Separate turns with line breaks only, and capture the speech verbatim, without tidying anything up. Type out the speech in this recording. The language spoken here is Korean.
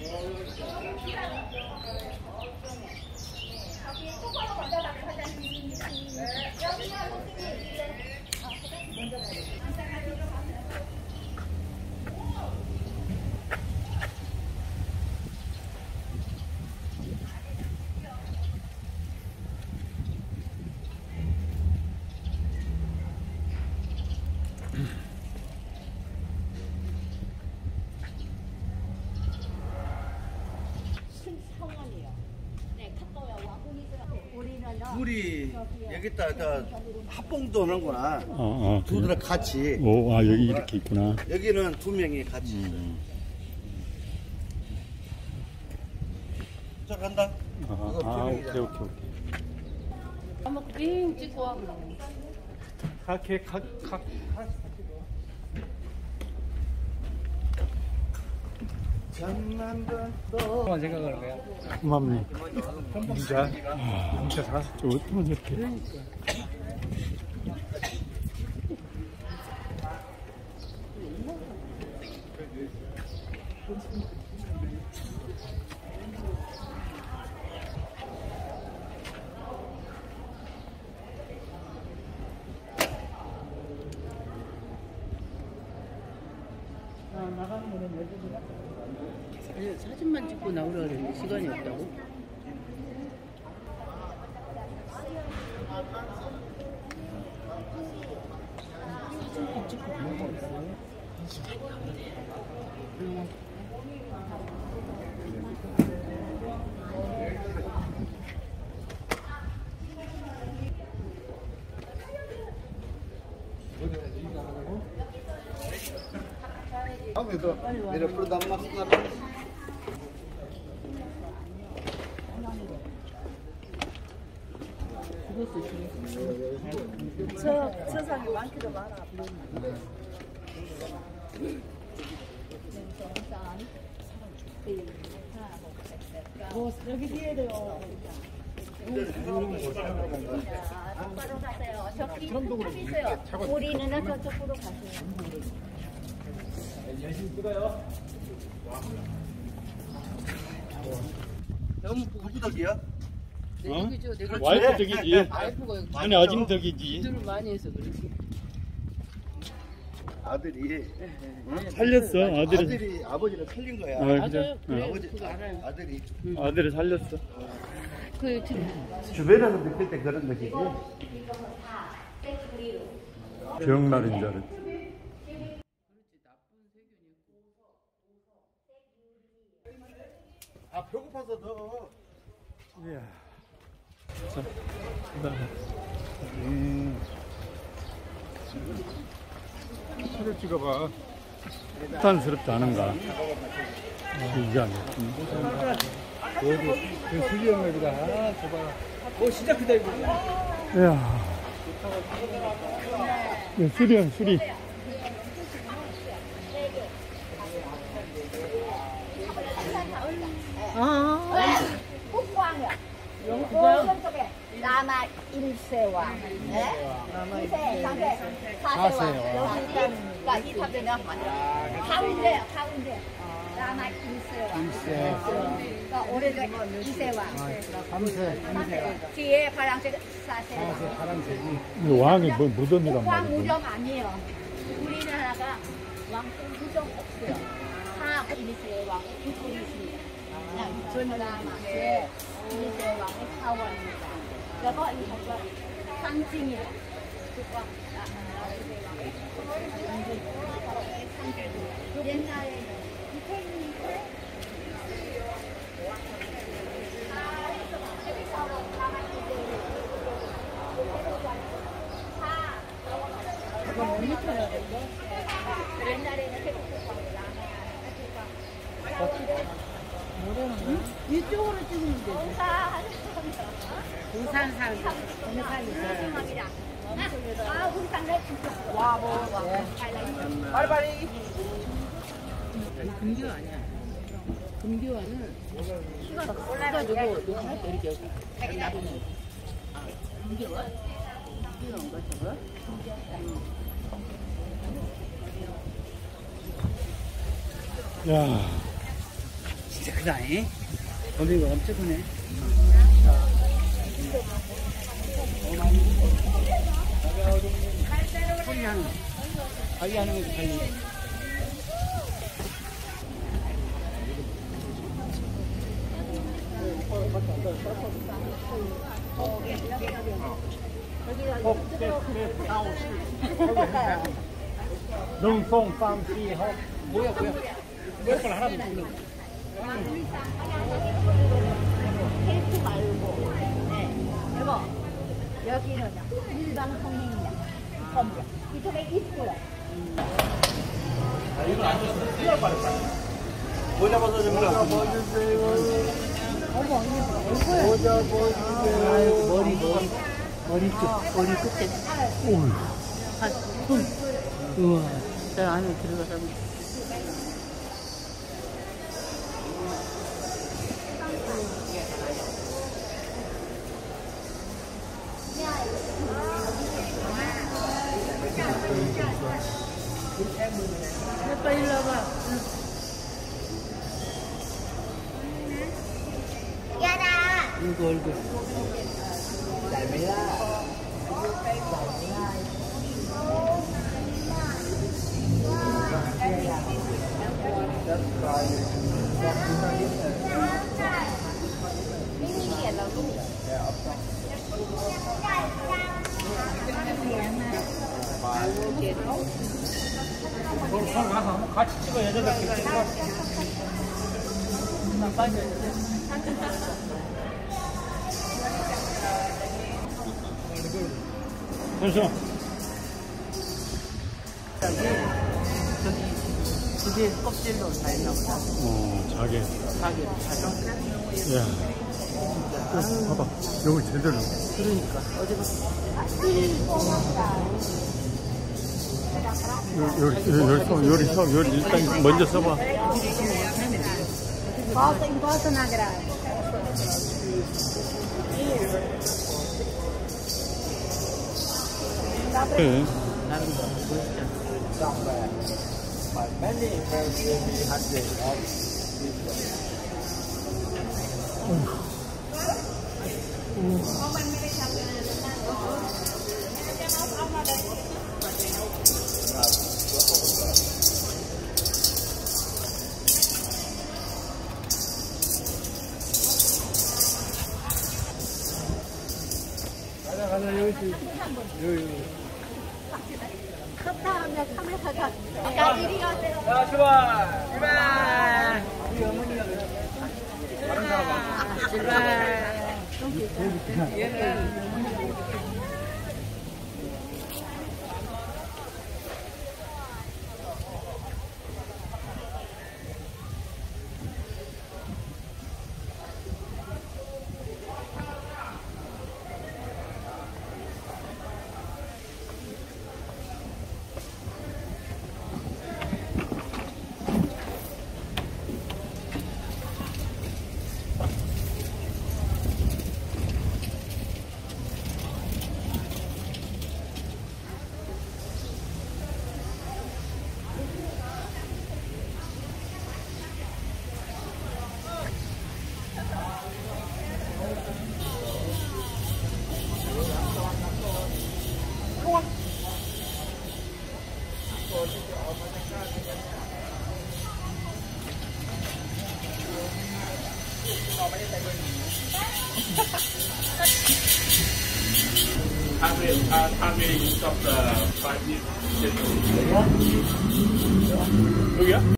둘이 여기다 저 합봉도 하는구나.
어, 어,
둘이랑 같이.
오, 아, 여기 이렇게 있구나.
여기는 두 명이 같이.
음.
저 간다.
아, 아 오케이, 오케이, 오케이.
한번 빙 찍고 와.
각해, 각, 각.
잠만 봐도.
그만 생각하는 거야.
고맙네. 진짜. 진짜 다, 저 어떻게 이렇게.
사진만 찍고 나오라 그랬는데 시간이 없다고? 사진 찍고 뭐가 있어요?
Kamu itu, tidak perlu dalam masuk
저 세상에 많기도 많아. 뭐 여기 뒤에도요.
똑바로 가세요. 저기 저기 있어요. 우리는 저쪽으로 가세요.
열심히 찍어요.
너무
누구덕이야?
어?
여기죠. 내가
와이프 덕이지.
와이프가 여기
아니, 아줌 덕이지.
일을 많이 해서 그렇지.
아들이 응?
살렸어, 아들을.
아들이 아버지를 살린 거야.
아,
맞아요.
그래?
그래,
아버지
그거 알아요.
아들이
아들을 살렸어.
그 지금
주변에서 느낄 때 그런 느낌이.
병날인 줄 알았지.
아 배고파서 더.
이야. 자, 그다음에. 음. 사진 찍어봐. 부탄스럽지 않은가? 이게 아니야.
그 수리 형네보다 아, 저봐. 오, 진짜 크다 이거.
이야. 야, 수리야, 수리.
국왕이야. 오른쪽에 남아 일세왕, 네? 이세, 삼세, 사세왕. 여기 그러니까 이 탑에는 가운데요, 가운데. 남아 일세왕. 일세. 그러니까 오른쪽에 이세왕.
삼세,
삼세. 뒤에 파란색 사세왕.
파란색이.
왕이 뭐 무덤이란
국왕
말이야.
무정 아니에요. 우리나라가 왕국 무정 없어요. 다 일세왕 국군이 있습니다. 그냥 전남아의 일세왕의 사원입니다. 그래서 이거가 상징이에요. 국왕 일세왕의 상징. 옛날에는 옛날에는
이쪽으로 찍으면 돼.
부산
부산 산.
부산이야. 아, 부산 내 와, 뭐, 와.
빨리빨리.
금기화 아니야. 금기화는 키가 커가지고 녹음할 때 이렇게 나보면. 아, 금기화? 금기화인가 저거?
야,
진짜 크다잉.
거미가 엄청 크네.
소리하는 거. 관리하는 거지, 관리.
농송 쌈씨 헛. 뭐야 뭐야. 몇 걸 하나도 모르는 거.
케이크 말고. 네. 여보, 여기는 일반 성인이야. 검정. 이쪽에 있고요.
모자 벗어줍니다.
모자 보여주세요. 아유, 머리, 머리. 머리 끝, 머리 끝에.
오우.
한 손. 우와. 저 안에 들어가서. 빨리 일로 와봐.
야다.
얼굴, 얼굴.
그걸 손 가서 한번 같이 찍어 여자들끼리 찍어. 잠시만.
저기, 그게 껍질로 다 있나 보다.
어, 자개.
가게, 가정.
야. 어, 봐봐. 여기 제대로.
그러니까. 어제부터.
요, 요, 요, 요, 서, 요리 서, 요리 일단 먼저 써봐.
Posso, encosta na grade.
네.
나는 보였잖아.
가자 가자 여기 있어. 여기.
컵다 하면 카메라가. 야, 이리 가세요.
자 출발. 출발. 우리 어머니가 다른 사람 와.
출발.
Halfway, uh, halfway you stop the five minutes.
여기야?